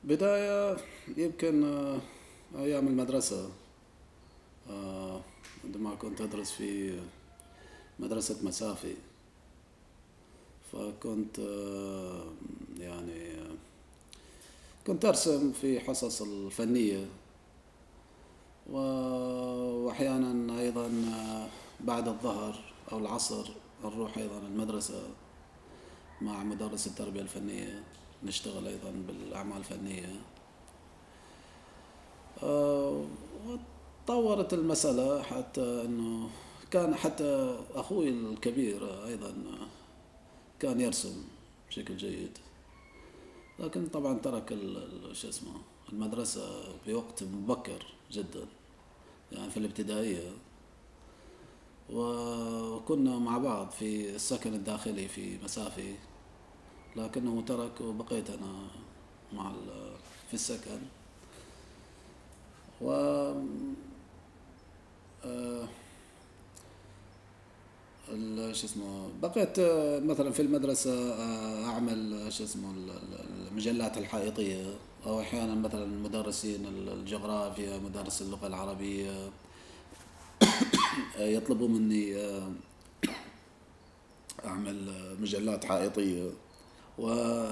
بداية يمكن أيام المدرسة. عندما كنت أدرس في مدرسة مسافي، فكنت يعني كنت أرسم في حصص الفنية، وأحيانا أيضا بعد الظهر أو العصر نروح أيضا المدرسة مع مدرس التربية الفنية، نشتغل أيضا بالأعمال الفنية. آه، وتطورت المسألة حتى أنه كان حتى أخوي الكبير أيضا كان يرسم بشكل جيد، لكن طبعا ترك شو اسمه المدرسة بوقت مبكر جدا، يعني في الابتدائية. وكنا مع بعض في السكن الداخلي في مسافي، لكنه ترك وبقيت أنا مع في السكن. و آه، شو اسمه بقيت مثلا في المدرسة أعمل شو اسمه المجلات الحائطية، أو أحيانا مثلا مدرسين الجغرافيا، مدرس اللغة العربية يطلبوا مني أعمل مجلات حائطية. و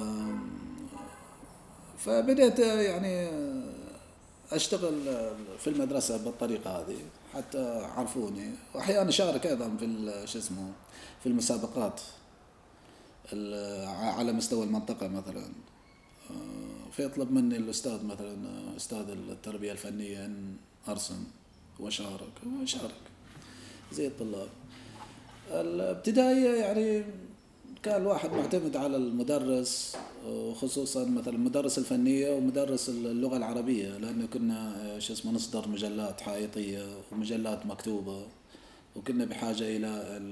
فبدأت يعني أشتغل في المدرسة بالطريقة هذه حتى عرفوني، وأحيانا أشارك أيضا في شو اسمه في المسابقات على مستوى المنطقة مثلا. فيطلب مني الأستاذ مثلا، أستاذ التربية الفنية، أن أرسم وأشارك زي الطلاب. الابتدائية يعني كان الواحد معتمد على المدرس، وخصوصا مثلا مدرس الفنية ومدرس اللغة العربية، لأنه كنا شو اسمه نصدر مجلات حائطية ومجلات مكتوبة، وكنا بحاجة إلى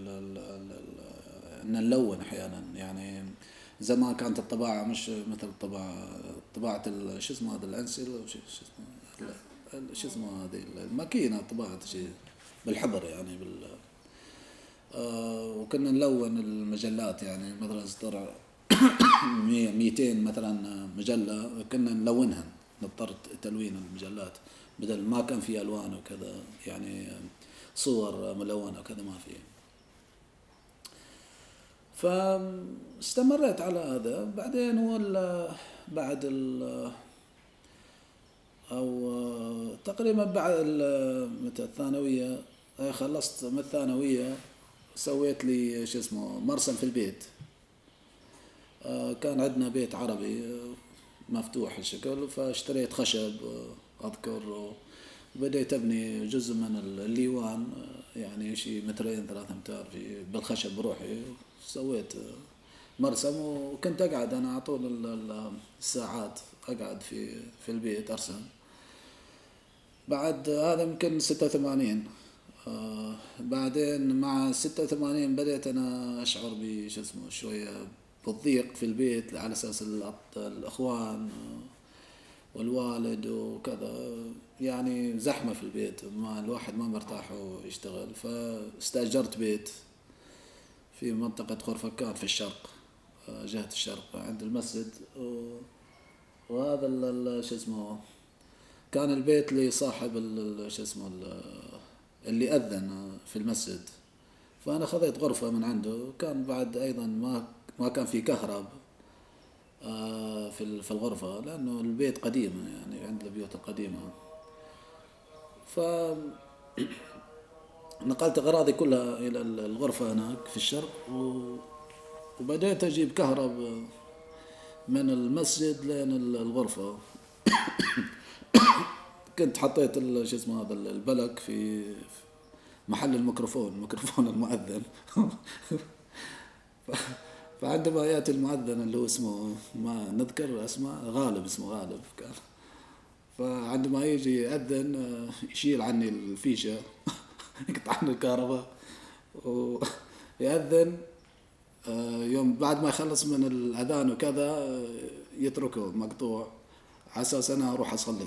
أن نلون أحيانا. يعني زمان كانت الطباعة مش مثل طباعة شو اسمه هذا الأنسل، شو اسمه شو اسمه هذه الماكينة، طباعة شيء بالحبر يعني وكنا نلون المجلات، يعني مثلا اصدر 200 مثلا مجلة كنا نلونها، نضطر تلوين المجلات، بدل ما كان في ألوان وكذا، يعني صور ملونة وكذا ما في. فاستمريت على هذا. بعدين هو بعد أو تقريبا بعد متى الثانوية، خلصت من الثانوية سويت لي شو اسمه مرسم في البيت. كان عندنا بيت عربي مفتوح الشكل، فاشتريت خشب أذكر، وبديت أبني جزء من الليوان، يعني شي مترين 3 أمتار بالخشب بروحي. سويت مرسم، وكنت أقعد أنا على طول الساعات أقعد في البيت أرسم. بعد هذا يمكن 86. بعدين مع 86 بدأت أنا أشعر بش اسمه شوية بالضيق في البيت، على أساس الأخوان والوالد وكذا، يعني زحمة في البيت، ما الواحد ما مرتاح ويشتغل. فاستأجرت بيت في منطقة خرفكان في الشرق، جهة الشرق عند المسجد. وهذا شو اسمه كان البيت لصاحب شو اسمه اللي أذن في المسجد. فأنا خذيت غرفة من عنده. كان بعد أيضا ما كان في كهرب في الغرفة، لأنه البيت قديم، يعني عند البيوت القديمة. فنقلت أغراضي كلها إلى الغرفة هناك في الشرق، وبدأت أجيب كهرب من المسجد لين الغرفة. كنت حطيت شو اسمه هذا البلك في محل الميكروفون، ميكروفون المؤذن. فعندما يأتي المؤذن اللي هو اسمه ما نذكر اسمه، غالب، اسمه غالب كان. فعندما يجي يأذن يشيل عني الفيشة، يقطع عني الكهرباء ويأذن. يوم بعد ما يخلص من الأذان وكذا يتركه مقطوع، على أساس أنا أروح أصلي.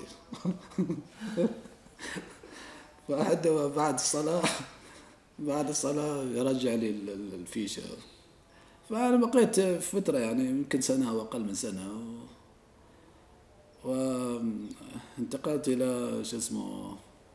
فعندما بعد الصلاة يرجع لي الفيشة. فأنا بقيت فترة، يعني يمكن سنة أو أقل من سنة. وانتقلت إلى شو اسمه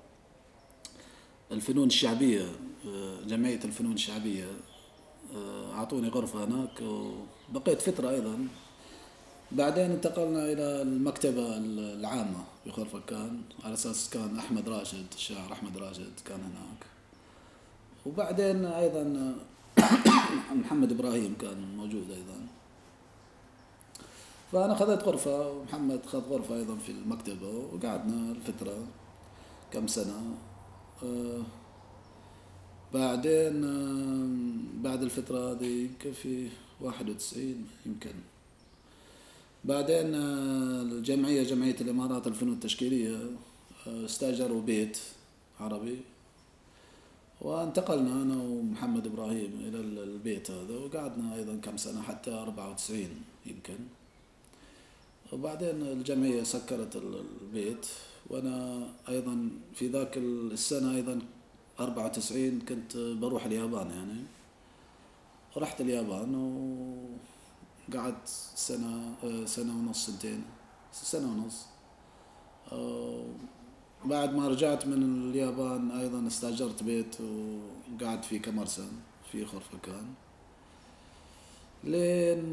الفنون الشعبية، جمعية الفنون الشعبية. أعطوني غرفة هناك وبقيت فترة أيضا. بعدين انتقلنا إلى المكتبة العامة في خرفكان، على أساس كان أحمد راشد، الشاعر أحمد راشد كان هناك. وبعدين أيضا محمد إبراهيم كان موجود أيضا. فأنا أخذت غرفة ومحمد خذ غرفة أيضا في المكتبة، وقعدنا الفترة كم سنة. آه، بعدين بعد الفترة هذه يمكن في 91 يمكن. بعدين جمعية الإمارات الفنون التشكيلية استأجروا بيت عربي، وانتقلنا أنا ومحمد إبراهيم إلى البيت هذا، وقعدنا أيضا كم سنة حتى 94 يمكن. وبعدين الجمعية سكرت البيت، وأنا أيضا في ذاك السنة أيضا 94 كنت بروح اليابان يعني. رحت اليابان وقعدت سنة ونص، سنتين، سنة ونص. بعد ما رجعت من اليابان أيضا استأجرت بيت وقعدت فيه كمرسم في خرفكان لين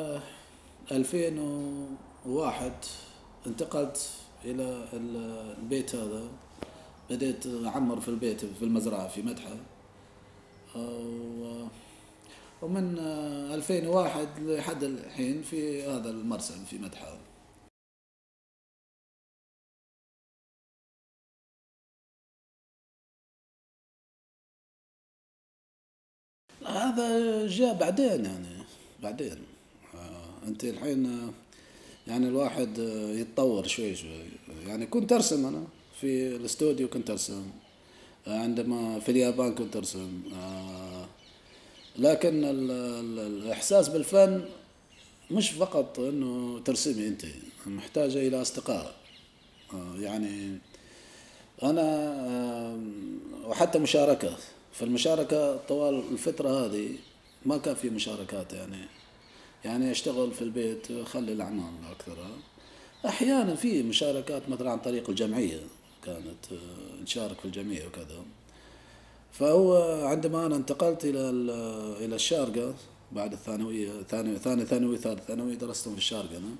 2001 انتقلت إلى البيت هذا. بديت أعمر في البيت في المزرعة في مدحة. ومن 2001 لحد الحين في هذا المرسم في مدحة. هذا جاء بعدين يعني، بعدين. أنت الحين يعني الواحد يتطور شوي شوي. يعني كنت أرسم أنا في الاستوديو، كنت أرسم عندما في اليابان كنت أرسم. لكن الإحساس بالفن مش فقط إنه ترسمي أنت، محتاجة إلى أصدقاء. يعني أنا وحتى مشاركة. فالمشاركة طوال الفترة هذه ما كان في مشاركات يعني. يعني أشتغل في البيت أخلي الأعمال أكثر. أحيانا في مشاركات مثلا عن طريق الجمعية، كانت نشارك في الجمعية وكذا. فهو عندما أنا انتقلت إلى الشارقة بعد الثانوية، ثاني ثانوي ثالث ثانوي درستهم في الشارقة أنا.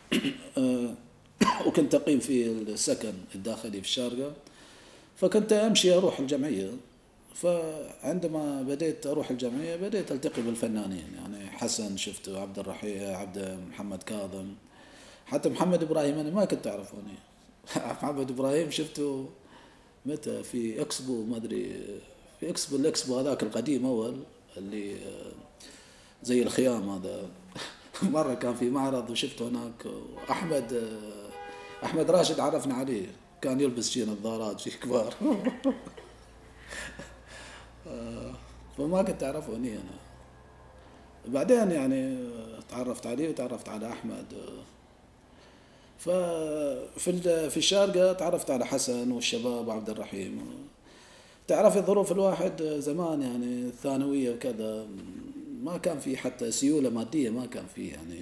وكنت أقيم في السكن الداخلي في الشارقة، فكنت أمشي أروح الجمعية. فعندما بديت أروح الجمعية بديت ألتقي بالفنانين، يعني حسن شفته، عبد الرحيم، محمد كاظم، حتى محمد إبراهيم أنا ما كنت أعرفوني. محمد إبراهيم شفته متى في إكسبو ما أدري، في الإكسبو هذاك القديم أول اللي زي الخيام هذا. مرة كان في معرض وشفته هناك. أحمد راشد عرفنا عليه، كان يلبس شي نظارات شي كبار. فما كنت أعرفه أنا. بعدين يعني تعرفت عليه وتعرفت على أحمد. في الشارقة تعرفت على حسن والشباب وعبد الرحيم. تعرفي ظروف الواحد زمان يعني الثانوية وكذا، ما كان في حتى سيولة مادية، ما كان في يعني.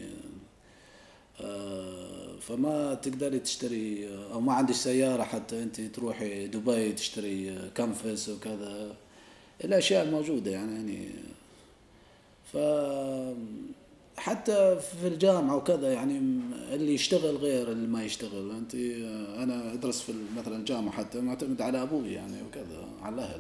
فما تقدري تشتري، أو ما عندك سيارة حتى أنت تروحي دبي تشتري كنفس وكذا، الأشياء الموجودة يعني. ف حتى في الجامعة وكذا يعني اللي يشتغل غير اللي ما يشتغل. أنت أنا أدرس في مثلا الجامعة حتى معتمد على أبوي يعني وكذا، على الأهل.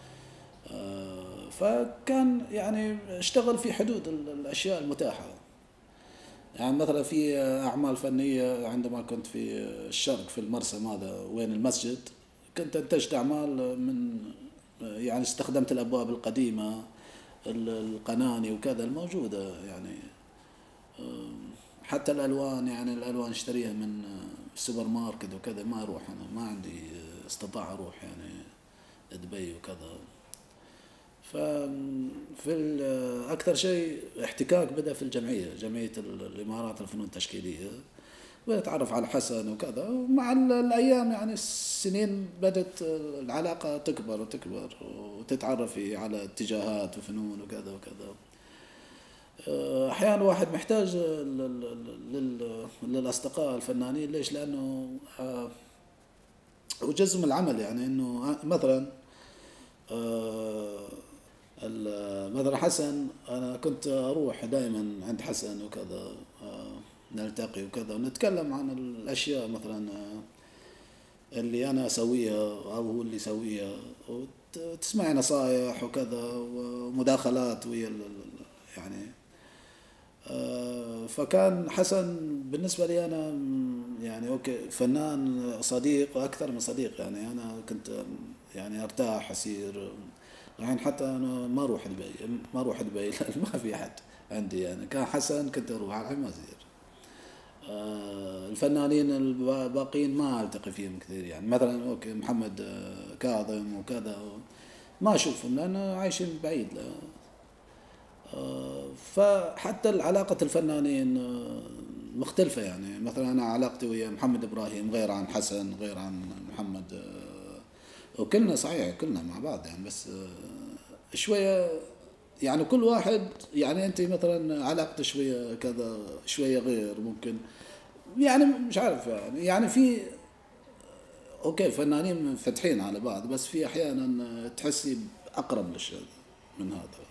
فكان يعني اشتغل في حدود الأشياء المتاحة. يعني مثلا في أعمال فنية عندما كنت في الشرق في المرسم هذا وين المسجد، كنت أنتجت أعمال من يعني استخدمت الأبواب القديمة، القناني وكذا الموجودة يعني. حتى الألوان، يعني الألوان اشتريها من السوبر ماركت وكذا، ما أروح أنا، ما عندي استطاع أروح يعني دبي وكذا. ففي أكثر شيء احتكاك بدأ في جمعية الإمارات الفنون التشكيلية. بتعرف على حسن وكذا، ومع الأيام يعني السنين بدأت العلاقة تكبر وتكبر، وتتعرفي على اتجاهات وفنون وكذا وكذا. أحيانا الواحد محتاج للأصدقاء الفنانين. ليش؟ لأنه وجزء من العمل، يعني إنه مثلا آه، مثلا حسن، أنا كنت أروح دائما عند حسن وكذا، نلتقي وكذا ونتكلم عن الأشياء مثلا اللي أنا أسويها أو هو اللي يسويها، وتسمعي نصايح وكذا ومداخلات ويا يعني فكان حسن بالنسبة لي أنا يعني أوكي فنان صديق أكثر من صديق. يعني أنا كنت يعني أرتاح أصير الحين حتى أنا ما أروح دبي لأن ما في أحد عندي. يعني كان حسن كنت أروح، الحين ما أصير. الفنانين الباقيين ما ألتقي فيهم كثير. يعني مثلا أوكي محمد كاظم وكذا ما أشوفهم لأن عايشين بعيد. فحتى علاقة الفنانين مختلفة. يعني مثلا أنا علاقتي ويا محمد إبراهيم غير عن حسن، غير عن محمد وكلنا صحيح كلنا مع بعض يعني، بس شوية يعني كل واحد. يعني أنت مثلا علاقته شوية كذا شوية غير ممكن، يعني مش عارف. يعني في أوكي فنانين فتحين على بعض، بس في أحيانا تحسي أقرب للشيء من هذا.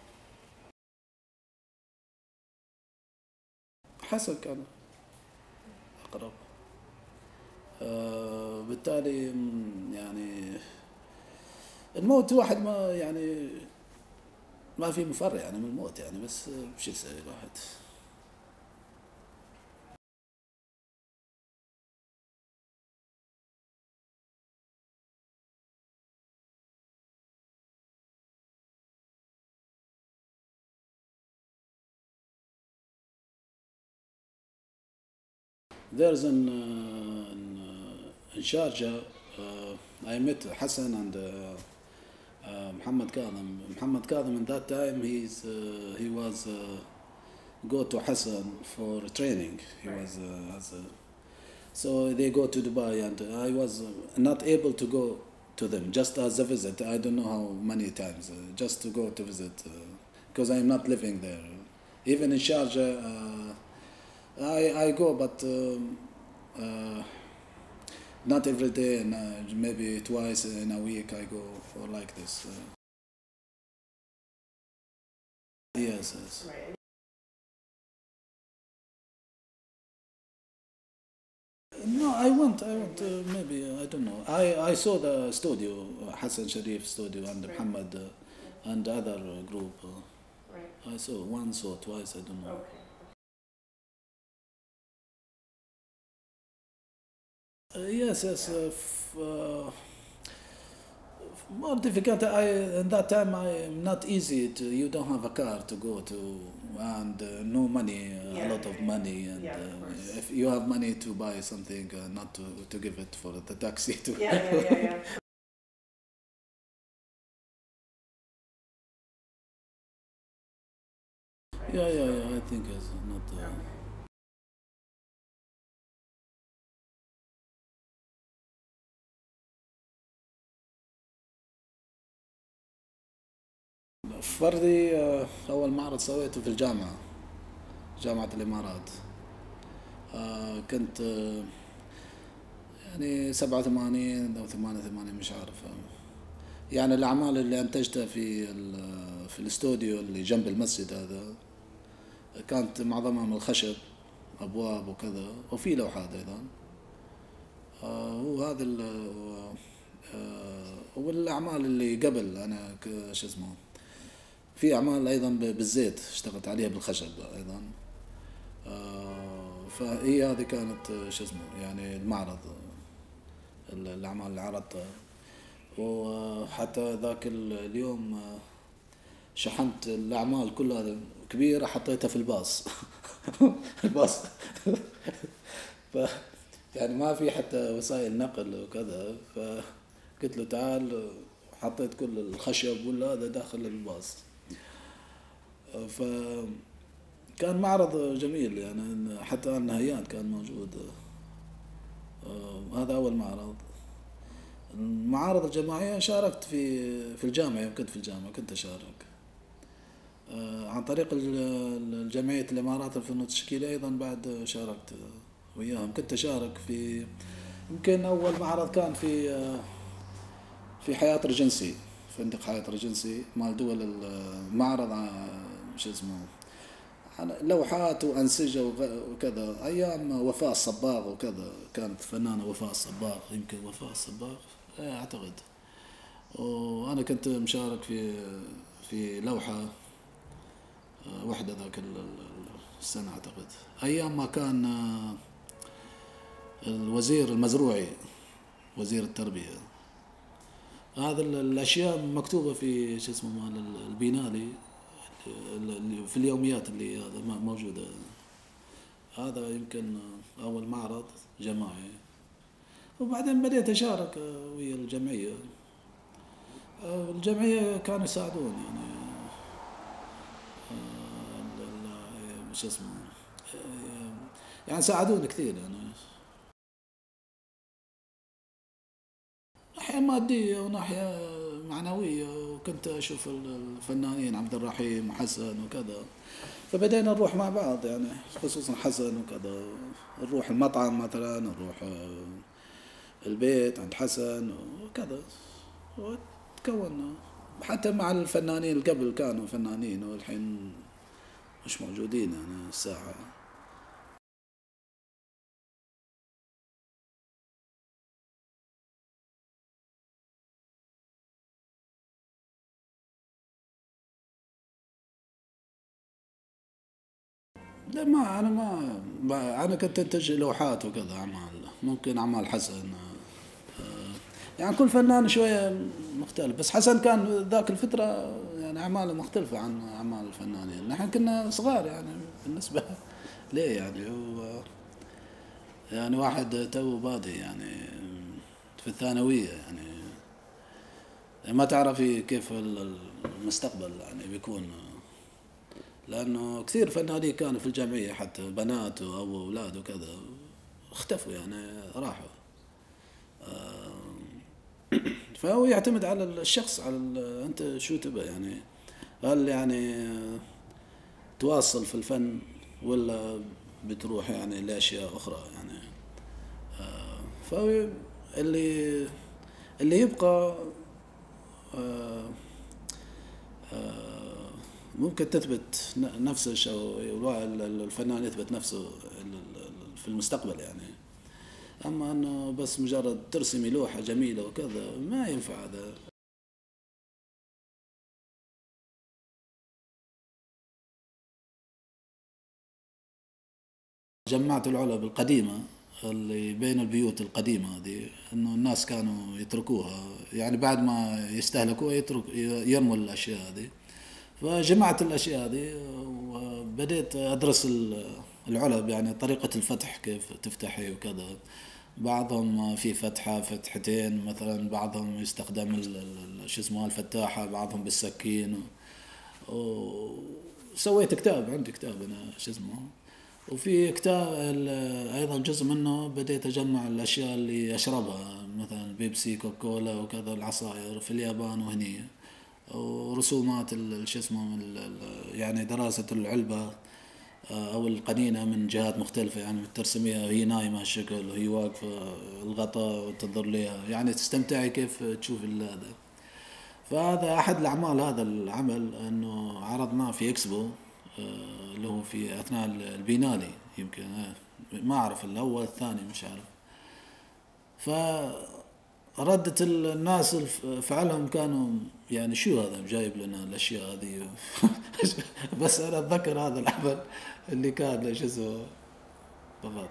حسن كان أقرب. بالتالي يعني الموت واحد ما يعني ما في مفر يعني من الموت يعني، بس بشو يسوي الواحد. There's in Sharjah, I met Hassan and Muhammad Kadhim. Muhammad Kadhim in that time he was go to Hassan for training. He was as a, so they go to Dubai and I was not able to go to them just as a visit. I don't know how many times just to go to visit because I'm not living there. Even in Sharjah, I go, but uh, not every day, and maybe twice in a week I go for like this. Yes, yes. Right. No, I went. Maybe I don't know. I saw the studio, Hassan Sharif studio, and Right. Muhammad and other group. Right. I saw once or twice. I don't know. Okay. Yes, yes. More difficult. In that time I'm not easy to. You don't have a car to go to, and no money, a Yeah. lot of money, and Yeah, of course. if you have money to buy something, not to give it for the taxi to. Yeah, yeah, yeah, yeah. Yeah, yeah, yeah. I think it's not. Okay. فردي أول معرض سويته في الجامعة، جامعة الإمارات. كنت يعني 87 أو 88 مش عارف. يعني الأعمال اللي أنتجتها في الاستوديو اللي جنب المسجد هذا كانت معظمها من الخشب، أبواب وكذا، وفي لوحات أيضا. وهذا والأعمال اللي قبل أنا شو اسمه، في أعمال أيضا بالزيت اشتغلت عليها بالخشب أيضا. فهي هذه كانت شو اسمه يعني المعرض، الأعمال اللي عرضتها. وحتى ذاك اليوم شحنت الأعمال كلها كبيرة حطيتها في الباص. الباص. ف يعني ما في حتى وسائل نقل وكذا، فقلت له تعال، حطيت كل الخشب ولا هذا داخل الباص. فكان معرض جميل يعني، حتى النهيات كان موجود. هذا أول معرض. المعارض الجماعية شاركت في الجامعة، يوم كنت في الجامعة كنت أشارك عن طريق الجمعية الإمارات الفنون التشكيلية أيضا بعد شاركت وياهم. كنت أشارك في، يمكن أول معرض كان في حياة رجنسي، فندق حياة رجنسي مال دول المعرض، شو اسمه، لوحات وأنسجة وكذا، أيام وفاء الصباغ وكذا، كانت فنانة وفاء الصباغ، يمكن وفاء الصباغ أعتقد. وأنا كنت مشارك في لوحة واحدة ذاك السنة أعتقد، أيام ما كان الوزير المزروعي وزير التربية. هذا الأشياء مكتوبة في شو اسمه مال البينالي في اليوميات اللي هذا موجودة. هذا يمكن أول معرض جماعي. وبعدين بديت أشارك ويا الجمعية. الجمعية كانوا يساعدون يعني، شو اسمه، يعني ساعدوني كثير يعني، ناحية مادية وناحية معنوية. وكنت أشوف الفنانين عبد الرحيم وحسن وكذا، فبدينا نروح مع بعض يعني، خصوصا حسن وكذا، نروح المطعم مثلا، نروح البيت عند حسن وكذا، وتكوننا. حتى مع الفنانين اللي قبل كانوا فنانين والحين مش موجودين يعني الساحة. لا، ما أنا أنا كنت أنتج لوحات وكذا، أعمال، ممكن أعمال حسن، يعني كل فنان شوية مختلف. بس حسن كان ذاك الفترة يعني أعماله مختلفة عن أعمال الفنانين. نحن كنا صغار يعني بالنسبة ليه يعني، هو يعني واحد تو بادئ يعني في الثانوية يعني، ما تعرفي كيف المستقبل يعني بيكون. لأنه كثير فنانين كانوا في الجمعية، حتى بنات أو أولاد وكذا اختفوا يعني، راحوا. فهو يعتمد على الشخص، على أنت شو تبى يعني، هل يعني تواصل في الفن ولا بتروح يعني لأشياء أخرى يعني. فهو اللي يبقى ممكن تثبت نفسه، أو الفنان يثبت نفسه في المستقبل يعني. أما أنه بس مجرد ترسمي لوحة جميلة وكذا ما ينفع هذا. جمعت العلب القديمة اللي بين البيوت القديمة هذه، إنه الناس كانوا يتركوها يعني، بعد ما يستهلكوها يرموا الأشياء هذه. فجمعت الأشياء هذه وبديت أدرس العلب، يعني طريقة الفتح كيف تفتحي وكذا. بعضهم في فتحة فتحتين مثلا، بعضهم يستخدم شو اسمه الفتاحة، بعضهم بالسكين. وسويت كتاب، عندي كتاب أنا شو اسمه. وفي كتاب أيضا جزء منه بديت أجمع الأشياء اللي أشربها، مثلا بيبسي كوكولا وكذا، العصائر في اليابان وهني. ورسومات شو اسمه يعني دراسة العلبة أو القنينة من جهات مختلفة، يعني ترسميها وهي نايمة الشكل وهي واقفة، الغطاء وتنظر لها، يعني تستمتعي كيف تشوف هذا. فهذا أحد الأعمال، هذا العمل أنه عرضناه في إكسبو، اللي هو في أثناء البينالي يمكن، ما أعرف الأول الثاني مش عارف. فردة الناس فعلهم كانوا يعني شو هذا جايب لنا الأشياء هذه. بس أنا أتذكر هذا العمل اللي كان شو اسمه بالضبط.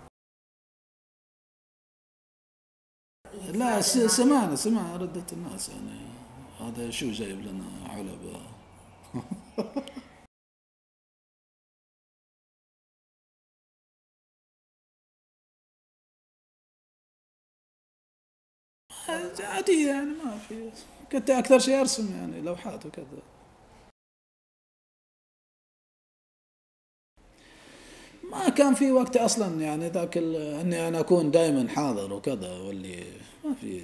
لا، سمعنا ردة الناس يعني، هذا شو جايب لنا علب. عادية يعني، ما في. كنت أكثر شيء أرسم يعني لوحات وكذا. ما كان في وقت أصلا يعني ذاك إني أنا أكون دائما حاضر وكذا، واللي ما في.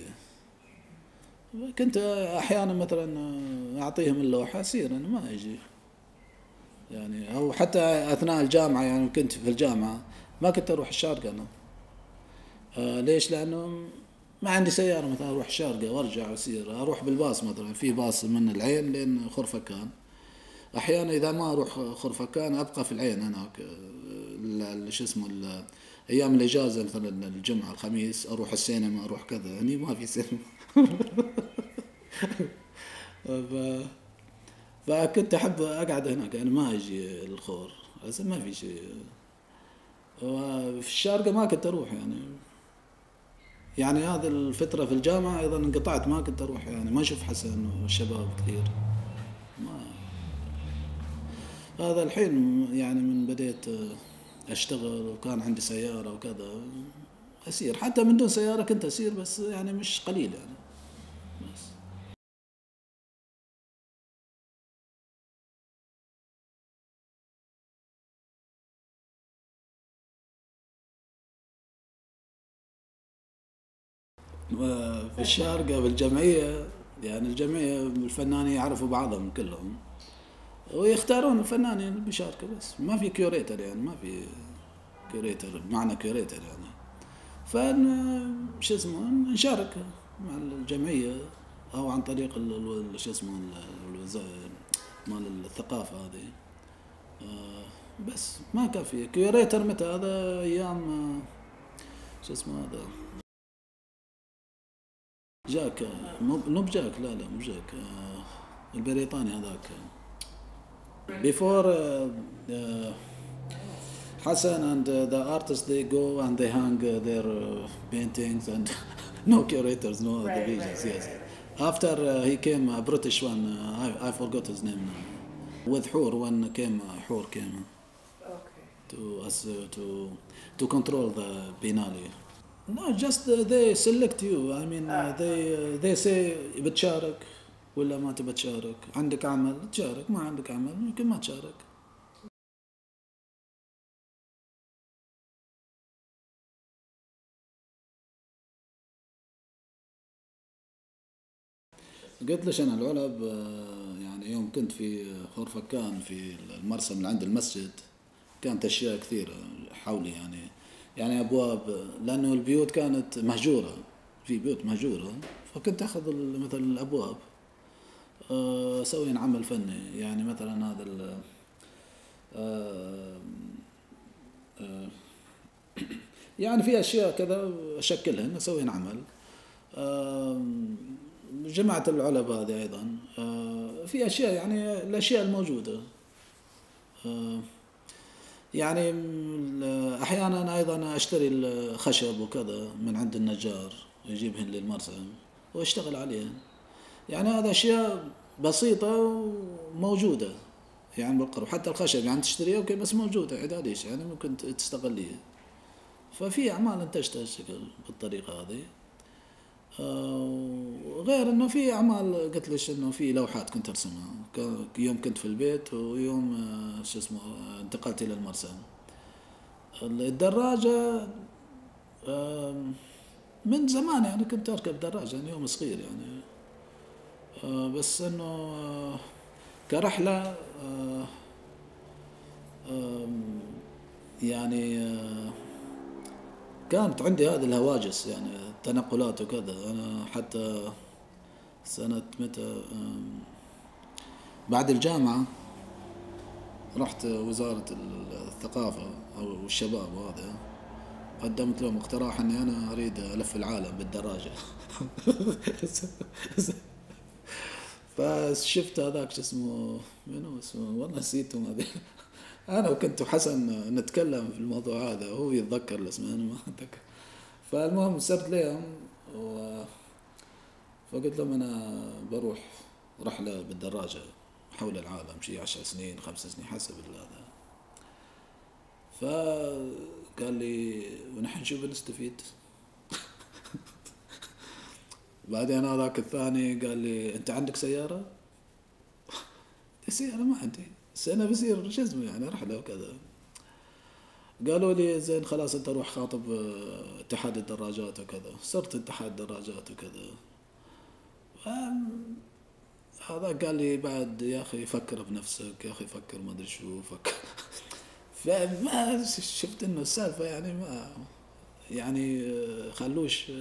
كنت أحيانا مثلا أعطيهم اللوحة أسير أنا ما أجي. يعني أو حتى أثناء الجامعة، يعني كنت في الجامعة ما كنت أروح الشارقة أنا. ليش؟ لأنه ما عندي سيارة مثلا أروح الشارقة وأرجع وأسير، أروح بالباص مثلا، في باص من العين لين خرفكان. أحيانا إذا ما أروح خرفكان أبقى في العين هناك، شو اسمه أيام الإجازة مثلا الجمعة الخميس أروح السينما أروح كذا، يعني ما في سينما. ف... فكنت أحب أقعد هناك، يعني ما أجي الخور، بس ما في شيء. وفي الشارقة ما كنت أروح يعني هذه الفترة في الجامعة أيضا انقطعت، ما كنت أروح، يعني ما أشوف حسن والشباب كثير. ما هذا الحين يعني من بديت أشتغل وكان عندي سيارة وكذا أسير، حتى من دون سيارة كنت أسير، بس يعني مش قليل يعني. بس في الشارقة بالجمعية، يعني الجمعية الفنانين يعرفوا بعضهم كلهم ويختارون الفنانين اللي بيشاركوا، بس ما في كيوريتر، يعني ما في كيوريتر بمعنى كيوريتر يعني. شو اسمه نشارك مع الجمعية أو عن طريق شو اسمه مال الثقافة هذه. بس ما كان في كيوريتر متى، هذا أيام شو اسمه هذا جاك، مو بجاك، لا مو جاك، البريطاني هذاك. Before Hassan and the artists, they go and they hang their paintings and no curators, no Right, divisions. right, Yes. right. After he came a British one, I forgot his name now. With Hur, when came Hur came Okay. to us to control the Binali. No, just they select you. I mean they say بتشارك ولا ما تبى تشارك، عندك عمل تشارك، ما عندك عمل ممكن ما تشارك. قلت ليش أنا العلب، يعني يوم كنت في خورفكان في المرسم اللي عند المسجد كانت أشياء كثيرة حولي، يعني أبواب، لأنه البيوت كانت مهجورة، في بيوت مهجورة، فكنت أخذ مثلا الأبواب أسوي عمل فني، يعني مثلا هذا آه، آه، يعني في أشياء كذا أشكلهن أسوي عمل. جمعت العلب هذه أيضا، في أشياء، يعني الأشياء الموجودة، آه، يعني أحيانا أيضا أشتري الخشب وكذا من عند النجار يجيبهن للمرسم وأشتغل عليهن، يعني هذا أشياء بسيطة وموجودة يعني بالقرب، حتى الخشب يعني تشتريه أوكي بس موجودة إعداديش، يعني ممكن تستغليه. ففي أعمال انتجت الشكل بالطريقة هذه. غير انه في اعمال قلت ليش انه في لوحات كنت ارسمها يوم كنت في البيت، ويوم شو اسمه انتقلت الى المرسم. الدراجة من زمان يعني كنت اركب دراجة يعني يوم صغير يعني، بس انه كرحلة يعني كانت عندي هذه الهواجس، يعني التنقلات وكذا. انا حتى سنة متى بعد الجامعة رحت وزارة الثقافة أو الشباب، وهذا قدمت لهم اقتراح أني أنا أريد ألف العالم بالدراجة. فشفت هذاك شو اسمه، منو اسمه والله نسيته هذا. أنا وكنت حسن نتكلم في الموضوع هذا وهو يتذكر الاسم أنا ما أتذكر. فالمهم صرت لهم فقلت لهم أنا بروح رحلة بالدراجة حول العالم، شي 10 سنين 5 سنين حسب هذا. فقال لي ونحن شو بنستفيد؟ بعدين هذاك الثاني قال لي أنت عندك سيارة؟ سيارة ما عندي، بس أنا بصير شو اسمه يعني رحلة وكذا. قالوا لي زين خلاص أنت روح خاطب اتحاد الدراجات وكذا. صرت اتحاد الدراجات وكذا. هذا قال لي بعد يا أخي فكر بنفسك، يا أخي فكر ما أدري شو فكر. فما شفت إنه السالفة يعني ما يعني خلوش.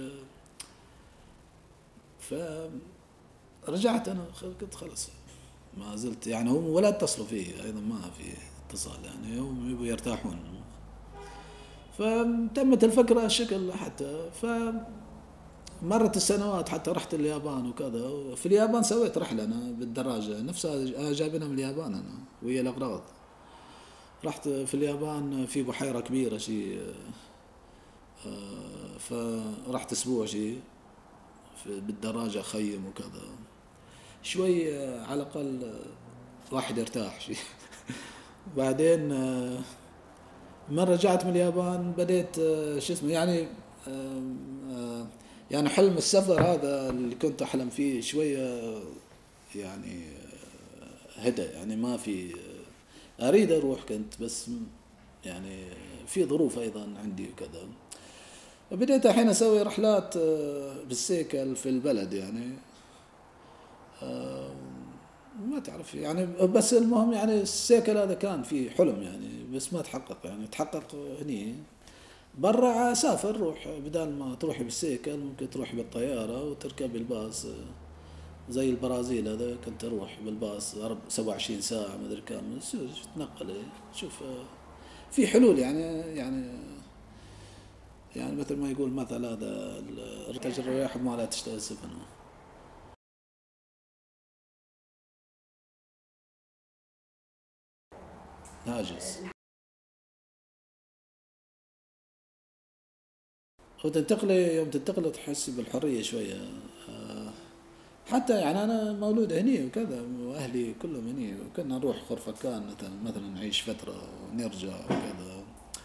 فرجعت أنا قلت خلاص ما زلت يعني هم ولا اتصلوا فيه أيضا، ما في اتصال يعني، هم يبوا يرتاحون. فتمت الفكرة الشكل حتى مرت السنوات حتى رحت اليابان وكذا. في اليابان سويت رحلة أنا بالدراجة نفسها جايبينها من اليابان أنا وهي الأغراض. رحت في اليابان في بحيرة كبيرة شيء، فرحت أسبوع شيء بالدراجة أخيم وكذا شوي على الأقل واحد يرتاح شيء. بعدين من رجعت من اليابان بديت شو اسمه يعني يعني حلم السفر هذا اللي كنت أحلم فيه شوية يعني هدى يعني ما في أريد أروح كنت، بس يعني في ظروف أيضا عندي وكذا. بديت الحين أسوي رحلات بالسيكل في البلد يعني ما تعرف يعني، بس المهم يعني السيكل هذا كان فيه حلم يعني، بس ما تحقق يعني، تحقق هني برا. سافر روح بدال ما تروحي بالسيكل ممكن تروحي بالطيارة وتركبي الباص زي البرازيل هذا كنت أروح بالباص 27 ساعة ما أدري كم تنقل. شوف في حلول يعني يعني مثل ما يقول مثل هذا تجري الرياح ما لا تشتهي السفن. هاجس وتنتقلي يوم تنتقلي تحسي بالحرية شوية. حتى يعني أنا مولود هني وكذا وأهلي كلهم هني، وكنا نروح خرفكان مثلا نعيش فترة ونرجع وكذا.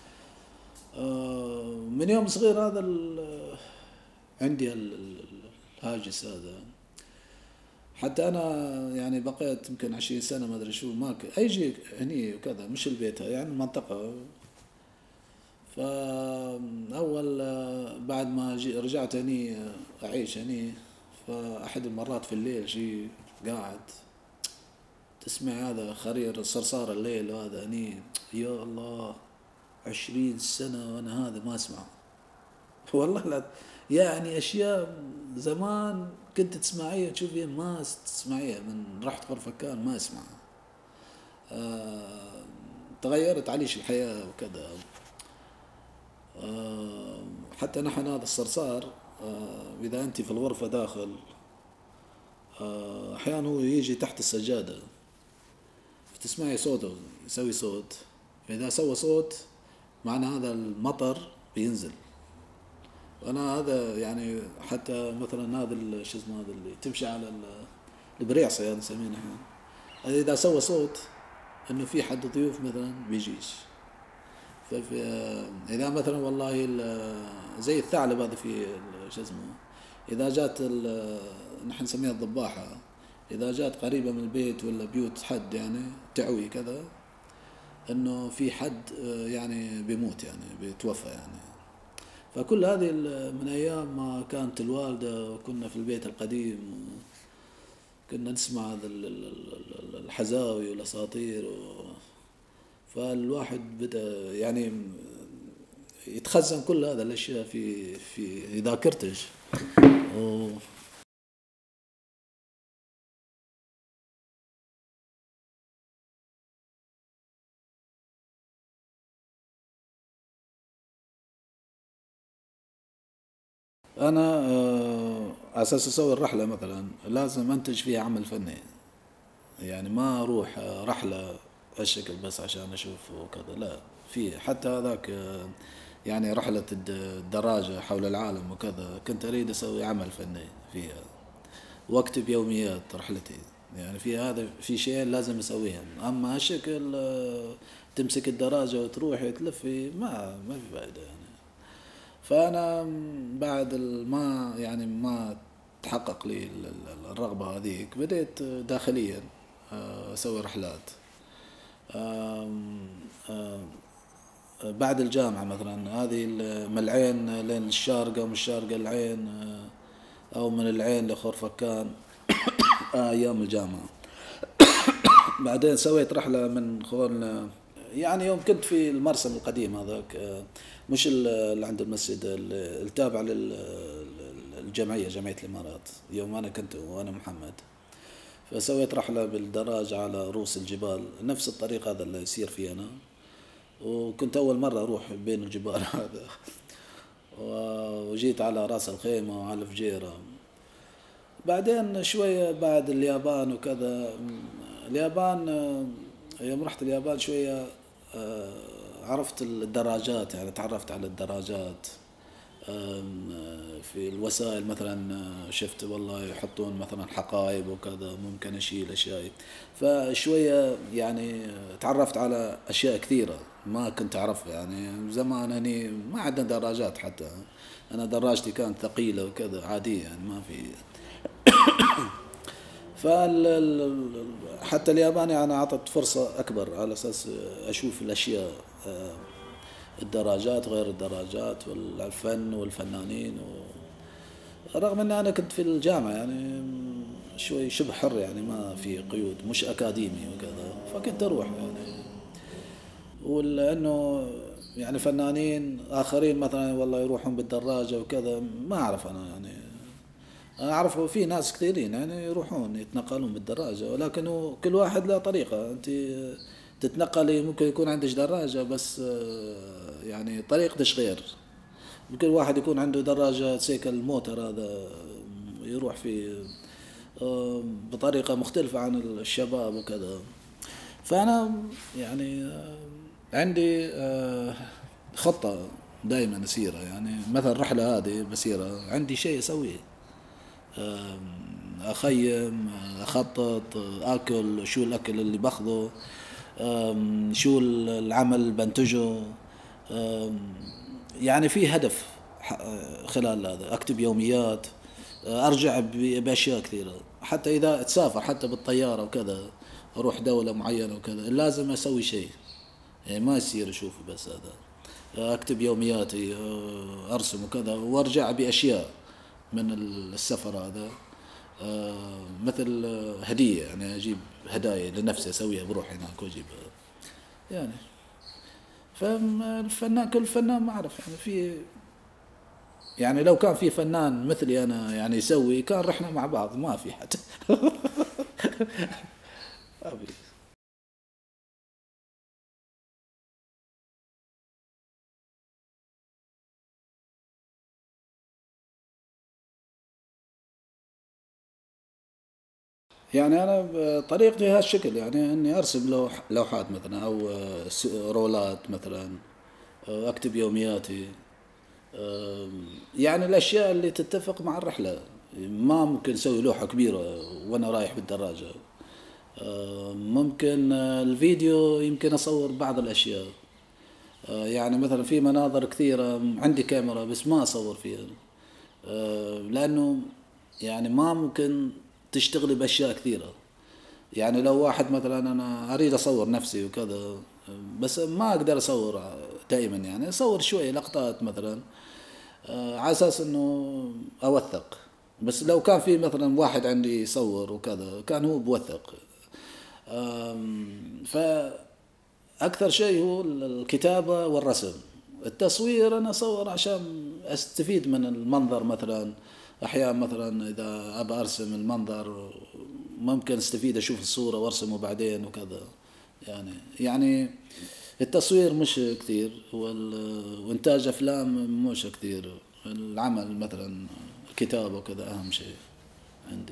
من يوم صغير هذا عندي الهاجس هذا. حتى أنا يعني بقيت يمكن 20 سنة ما أدري شو ما أيجي هني وكذا، مش البيت يعني المنطقة. فأول بعد ما رجعت هني أعيش هني، فأحد المرات في الليل شي قاعد تسمع هذا خرير صرصار الليل هذا هني، يا الله 20 سنة وأنا هذا ما أسمع. والله لا يعني أشياء زمان كنت تسمعيها تشوفيها ما تسمعيها، من رحت خرفكان ما أسمعها. تغيرت عليش الحياة وكذا. حتى نحن هذا الصرصار إذا أنت في الغرفة داخل أحيانا هو يجي تحت السجادة فتسمعي صوته يسوي صوت، فإذا سوى صوت معنى هذا المطر بينزل. وأنا هذا يعني حتى مثلا هذا شو اسمه هذا اللي تمشي على البريعصة يعني نسميه نحن، إذا سوى صوت إنه في حد ضيوف مثلا بيجيش. إذا مثلا والله زي الثعلب هذا في شو اسمه، إذا جات نحن نسميها الضباحة، إذا جات قريبة من البيت ولا بيوت حد يعني تعوي كذا إنه في حد يعني بيموت يعني بيتوفى يعني. فكل هذه من أيام ما كانت الوالدة وكنا في البيت القديم كنا نسمع هذا الحزاوي والأساطير فالواحد بدأ يعني يتخزن كل هذا الأشياء في ذاكرتش. أنا على أساس أسوي الرحلة مثلا لازم أنتج فيها عمل فني، يعني ما أروح رحلة هالشكل بس عشان أشوف وكذا، لا في حتى هذاك يعني رحلة الدراجة حول العالم وكذا كنت أريد أسوي عمل فني فيها واكتب يوميات رحلتي، يعني في هذا في شيء لازم أسويهم. أما هالشكل تمسك الدراجة وتروحي تلفي ما في فائدة يعني. فأنا بعد ما يعني ما تحقق لي الرغبة هذيك بديت داخليا أسوي رحلات. بعد الجامعة مثلا هذه من العين لين الشارقة ومن الشارقة العين أو من العين لخرفكان أيام الجامعة. بعدين سويت رحلة من خلال، يعني يوم كنت في المرسم القديم هذاك، مش اللي عند المسجد، التابع للجمعية، جمعية الإمارات، يوم أنا كنت وأنا محمد. فسويت رحلة بالدراج على رؤوس الجبال، نفس الطريق هذا اللي يصير فيه أنا. وكنت أول مرة أروح بين الجبال هذا. وجيت على رأس الخيمة وعلى الفجيرة. بعدين شوية بعد اليابان وكذا، اليابان يوم رحت اليابان شوية عرفت الدراجات، يعني تعرفت على الدراجات في الوسائل. مثلا شفت والله يحطون مثلا حقائب وكذا، ممكن أشيل أشياء. فشوية يعني تعرفت على أشياء كثيرة ما كنت أعرفها. يعني زمان أنا ما عندنا دراجات، حتى أنا دراجتي كانت ثقيلة وكذا عادية، يعني ما في. حتى الياباني أنا أعطت فرصة أكبر على أساس أشوف الأشياء، الدراجات غير الدراجات والفن والفنانين. رغم أن أنا كنت في الجامعة يعني شوي شبه حر، يعني ما في قيود، مش أكاديمي وكذا، فكنت أروح يعني. ولأنه يعني فنانين آخرين مثلا والله يروحون بالدراجة وكذا، ما أعرف أنا. يعني أنا أعرف في ناس كثيرين يعني يروحون يتنقلون بالدراجة، ولكن كل واحد له طريقة. أنت تتنقلي ممكن يكون عندك دراجة، بس يعني طريقتش غير. ممكن واحد يكون عنده دراجة سيكل موتر، هذا يروح في بطريقة مختلفة عن الشباب وكذا. فأنا يعني عندي خطة دائما أسيرها، يعني مثلا الرحلة هذه بسيرة عندي شيء أسويه، أخيم، أخطط، أكل، شو الأكل اللي باخذه، شو العمل اللي بنتجه. يعني في هدف خلال هذا. أكتب يوميات، أرجع بأشياء كثيرة. حتى إذا تسافر حتى بالطيارة وكذا، أروح دولة معينة وكذا، لازم أسوي شيء، يعني ما يصير أشوف بس هذا. أكتب يومياتي، أرسم وكذا، وأرجع بأشياء من السفر هذا، مثل هدية، يعني أجيب هدايا لنفسي أسويها، بروح هناك وأجيب يعني. فالفنان، كل فنان ما أعرف يعني في، يعني لو كان في فنان مثلي أنا يعني يسوي، كان رحنا مع بعض، ما في حد. أبي. يعني أنا بطريقتي هالشكل، يعني إني أرسم لوحات مثلا، أو رولات مثلا، أكتب يومياتي، يعني الأشياء اللي تتفق مع الرحلة. ما ممكن أسوي لوحة كبيرة وأنا رايح بالدراجة. ممكن الفيديو يمكن أصور بعض الأشياء. يعني مثلا في مناظر كثيرة عندي كاميرا بس ما أصور فيها، لأنه يعني ما ممكن تشتغلي بأشياء كثيرة. يعني لو واحد مثلا أنا أريد أصور نفسي وكذا، بس ما أقدر أصور دائما، يعني أصور شوية لقطات مثلا على أساس أنه أوثق. بس لو كان في مثلا واحد عندي يصور وكذا، كان هو بوثق. فأكثر شيء هو الكتابة والرسم. التصوير أنا أصور عشان أستفيد من المنظر مثلا. أحيانا مثلا إذا أبى أرسم المنظر، ممكن أستفيد أشوف الصورة وأرسمه بعدين وكذا. يعني التصوير مش كثير، وإنتاج أفلام مش كثير. العمل مثلا الكتابة وكذا أهم شيء عندي.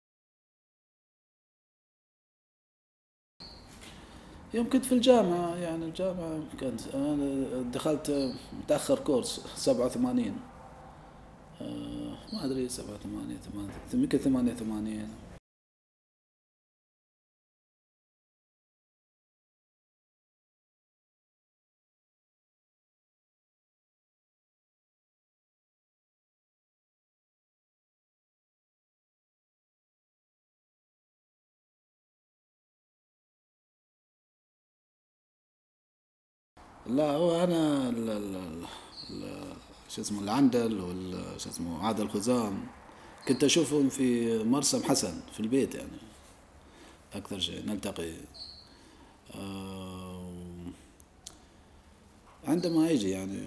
يوم كنت في الجامعة، يعني الجامعة كنت أنا دخلت متأخر كورس 87، ما أدري 87 يمكن 88. لا، هو أنا شو اسمه العندل شو اسمه عاد الخزام، كنت أشوفهم في مرسم حسن في البيت يعني أكثر شيء نلتقي عندما يجي يعني.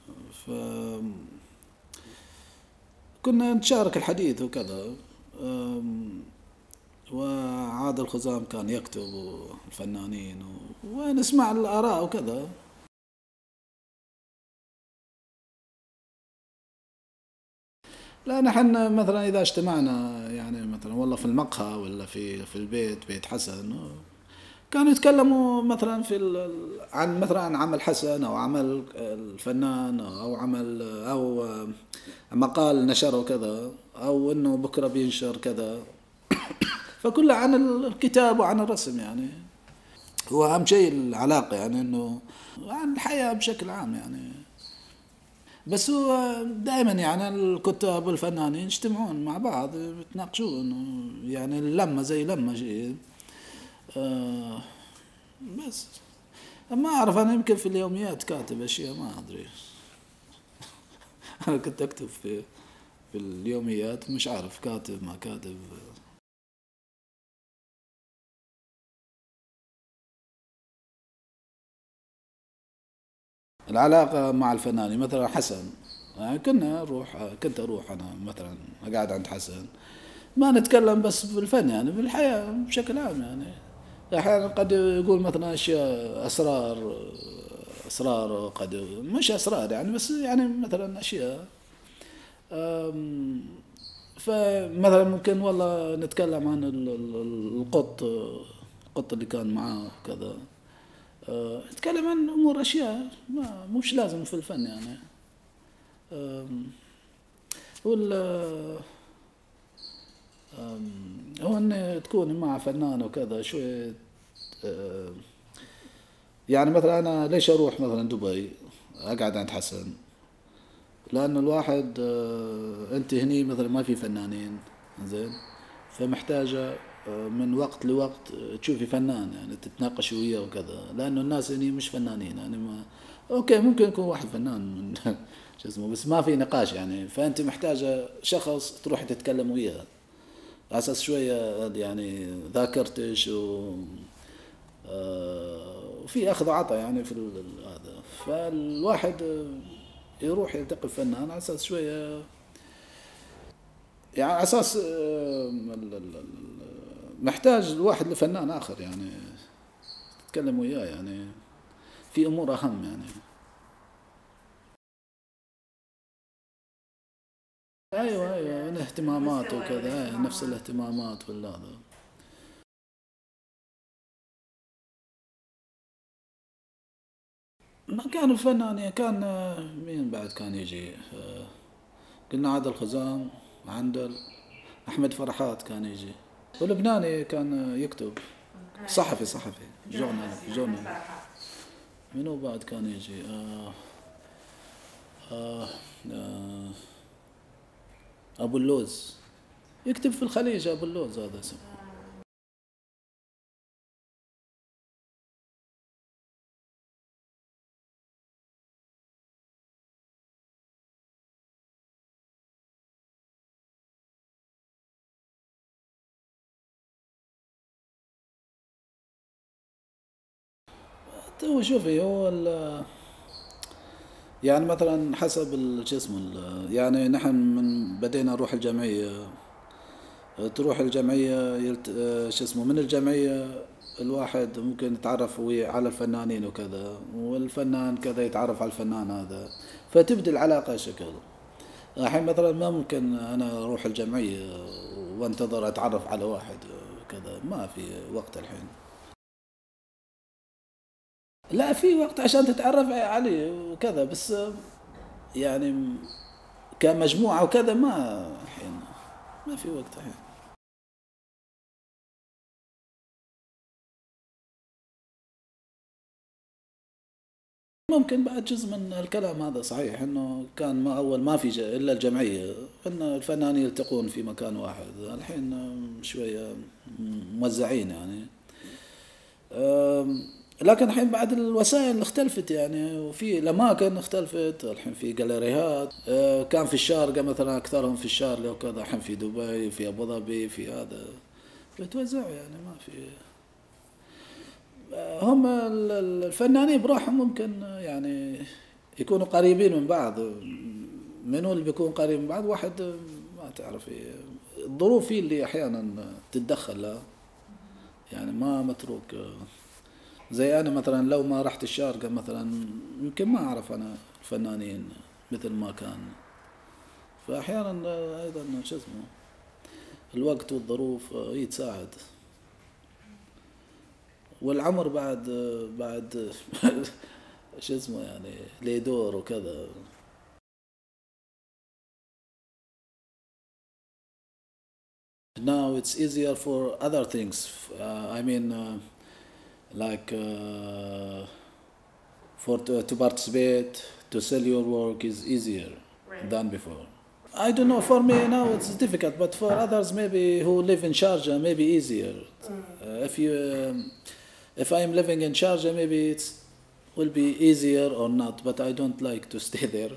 كنا نتشارك الحديث وكذا. وعاد الخزام كان يكتب الفنانين ونسمع الآراء وكذا. لا نحن مثلا إذا اجتمعنا يعني مثلا والله في المقهى ولا في البيت بيت حسن، كانوا يتكلموا مثلا عن مثلا عن عمل حسن أو عمل الفنان أو عمل أو مقال نشره كذا أو إنه بكرة بينشر كذا. فكله عن الكتاب وعن الرسم يعني. هو أهم شيء العلاقة يعني إنه عن الحياة بشكل عام يعني. بس هو دائما يعني الكتاب والفنانين يجتمعون مع بعض يتناقشون يعني اللمة زي لمة شيء. بس ما أعرف أنا يمكن في اليوميات كاتب أشياء ما أدري. أنا كنت أكتب في اليوميات مش عارف كاتب ما كاتب. العلاقة مع الفنانين مثلا حسن يعني كنت أروح أنا مثلا أقعد عند حسن ما نتكلم بس بالفن يعني بالحياة بشكل عام يعني. أحيانا قد يقول مثلا أشياء أسرار قد مش أسرار يعني بس يعني مثلا أشياء. فمثلا ممكن والله نتكلم عن القط اللي كان معاه كذا. نتكلم عن أمور أشياء مش لازم في الفن يعني. وال هو أن تكون مع فنان وكذا شوية. يعني مثلا أنا ليش أروح مثلا دبي أقعد عند حسن؟ لأنه الواحد أنت هني مثلا ما في فنانين زين، فمحتاجة من وقت لوقت تشوفي فنان يعني تتناقش وياه وكذا. لأنه الناس هني مش فنانين يعني ما أوكي ممكن يكون واحد فنان من شو اسمه بس ما في نقاش يعني. فأنت محتاجة شخص تروح تتكلم وياه على أساس شوية يعني ذاكرتش وفي أخذ وعطا يعني في هذا. فالواحد يروح يلتقي بفنان على أساس شوية يعني على أساس محتاج الواحد لفنان آخر يعني تتكلم وياه يعني في أمور أهم يعني. أيوة الاهتمامات وكذا نفس الاهتمامات ولا هذا. ما كان الفنان يعني كان مين بعد كان يجي قلنا عاد الخزام عندل أحمد فرحات كان يجي. ولبناني كان يكتب صحفي جورنال. منو بعد كان يجي آه آه أبو اللوز يكتب في الخليج. أبو اللوز هذا اسمه. هو شوفي هو يعني مثلا حسب شو اسمه يعني نحن من بدينا نروح الجمعية. تروح الجمعية شو اسمه من الجمعية الواحد ممكن يتعرف على الفنانين وكذا والفنان كذا يتعرف على الفنان هذا فتبدأ العلاقة شكل. الحين مثلا ما ممكن أنا أروح الجمعية وانتظر أتعرف على واحد كذا ما في وقت الحين. لا في وقت عشان تتعرف عليه وكذا بس يعني كمجموعة وكذا ما الحين ما في وقت الحين. ممكن بعد جزء من الكلام هذا صحيح انه كان ما اول ما في الا الجمعية ان الفنانين يلتقون في مكان واحد. الحين شوية موزعين يعني. لكن الحين بعد الوسائل اختلفت يعني، وفي الأماكن اختلفت. الحين في جاليريات، كان في الشارقة مثلا أكثرهم في الشارقة وكذا، الحين في دبي، في أبو ظبي، في هذا بتوزعوا يعني. ما في هم الفنانين براحهم ممكن يعني يكونوا قريبين من بعض. منو اللي بيكون قريب من بعض؟ واحد ما تعرف الظروف هي اللي أحيانا تتدخل لها يعني، ما متروك. زي أنا مثلا لو ما رحت الشارقة مثلا يمكن ما أعرف أنا الفنانين مثل ما كان. فأحيانا أيضا شو اسمه الوقت والظروف هي تساعد، والعمر بعد شو اسمه يعني ليه دور وكذا. Now it's easier for other things. I mean, like to participate, to sell your work is easier than before. I don't know, for me now it's difficult, but for others maybe who live in Sharjah maybe easier. If I'm living in Sharjah maybe it will be easier or not, but I don't like to stay there.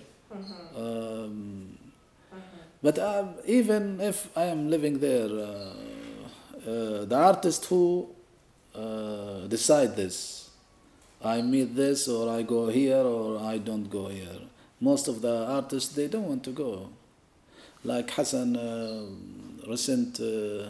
But even if I am living there, the artist who decide this, I meet this or I go here or I don't go here. Most of the artists, they don't want to go. Like Hassan, recent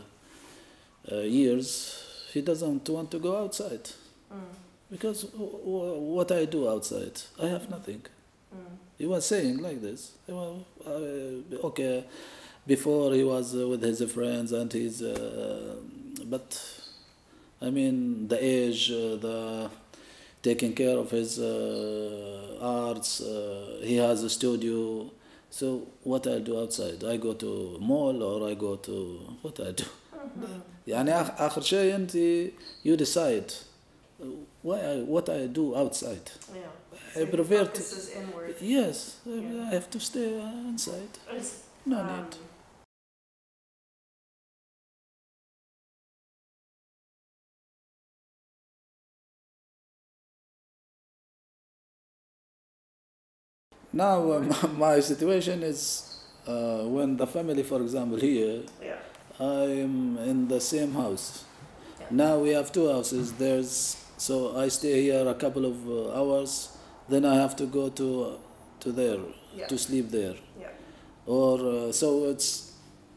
years, he doesn't want to go outside. Because what I do outside, I have nothing. He was saying like this. Okay, before he was with his friends and his, but I mean the age, the taking care of his arts. He has a studio. So what I do outside? I go to mall or I go to what I do. يعني آخر شيء أنت you decide what I do outside. Yeah. I prefer to. Focuses inward. Yes, I have to stay inside. No need. Now my situation is when the family, for example, here, Yeah. I'm in the same house. Yeah. Now we have two houses. So I stay here a couple of hours, then I have to go to there to sleep there. Yeah. Or so it's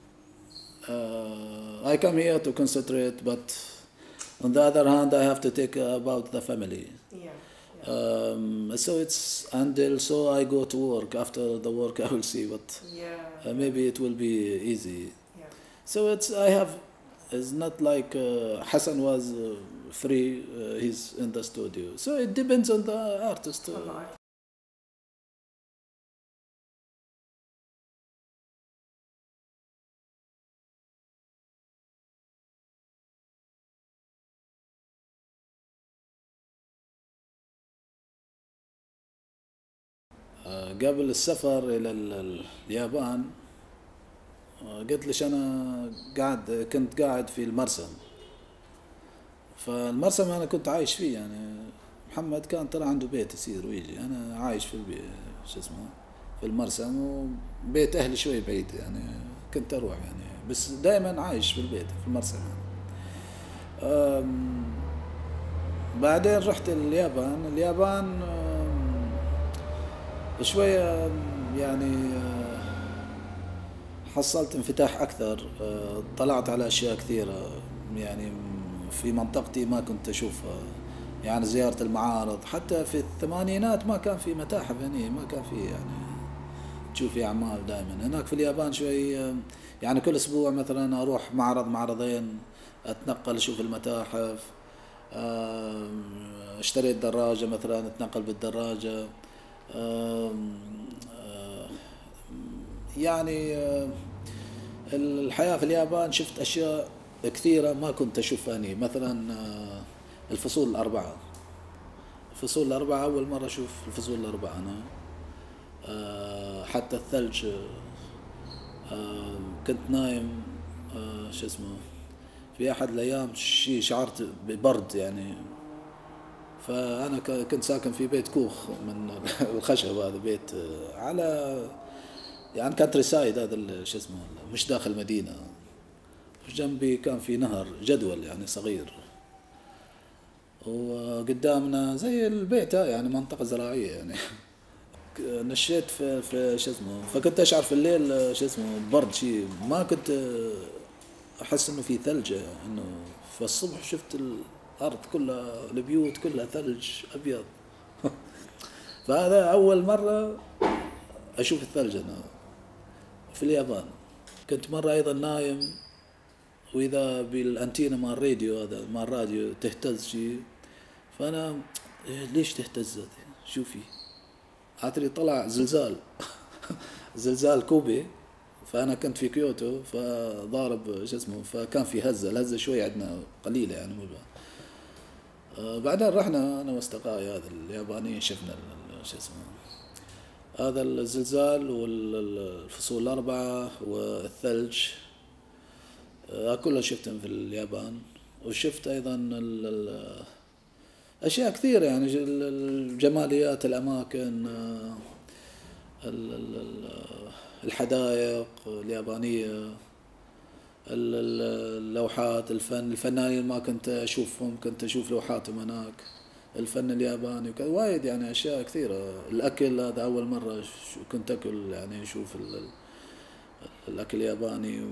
I come here to concentrate, but on the other hand I have to take about the family. Yeah. So it's until so I go to work. After the work I will see what maybe it will be easy. Yeah. So it's not like Hassan was free, he's in the studio. So it depends on the artist. قبل السفر إلى اليابان قلت ليش أنا كنت قاعد في المرسم. فالمرسم أنا كنت عايش فيه يعني. محمد كان ترى عنده بيت يصير ويجي، أنا عايش في البيت في المرسم، وبيت أهلي شوي بعيد يعني، كنت أروح يعني، بس دائما عايش في البيت في المرسم يعني. بعدين رحت اليابان شوية يعني حصلت انفتاح أكثر. طلعت على أشياء كثيرة يعني في منطقتي ما كنت أشوفها، يعني زيارة المعارض. حتى في الثمانينات ما كان في متاحف هنا، ما كان في يعني تشوفي أعمال دائما. هناك في اليابان شوي يعني كل أسبوع مثلا أروح معرضين، أتنقل أشوف المتاحف. اشتريت دراجة مثلا أتنقل بالدراجة. يعني الحياة في اليابان شفت أشياء كثيرة ما كنت أشوفها هنا. مثلا الفصول الأربعة أول مرة أشوف الفصول الأربعة أنا. حتى الثلج كنت نايم في أحد الأيام شعرت ببرد يعني فأنا كنت ساكن في بيت كوخ من الخشب، هذا بيت على يعني كانتري سايد، هذا شو اسمه، مش داخل مدينة. جنبي كان في نهر جدول يعني صغير، وقدامنا زي البيت يعني منطقة زراعية يعني. نشيت في شو اسمه، فكنت اشعر في الليل شو اسمه برد شيء، ما كنت احس انه في ثلج انه. فالصبح شفت الارض كلها، البيوت كلها ثلج ابيض. فهذا اول مرة اشوف الثلج انا في اليابان. كنت مرة ايضا نايم، واذا بالانتينا مال الراديو، هذا مال الراديو تهتز شيء. فانا ليش تهتز هذه؟ شوفي، ادري طلع زلزال. زلزال كوبي. فانا كنت في كيوتو، فضارب شو اسمه، فكان في هزه، الهزه شوي عندنا قليله يعني مو بعدين رحنا انا واصدقائي هذا اليابانيين، شفنا شو اسمه هذا الزلزال والفصول الاربعه والثلج. كلها شفتهم في اليابان. وشفت ايضا اشياء كثيره يعني، الجماليات، الاماكن، الحدائق اليابانية، اللوحات، الفنانين ما كنت أشوفهم، كنت أشوف لوحاتهم هناك، الفن الياباني وكذا وايد يعني أشياء كثيرة. الأكل هذا أول مرة كنت أكل يعني، أشوف الأكل الياباني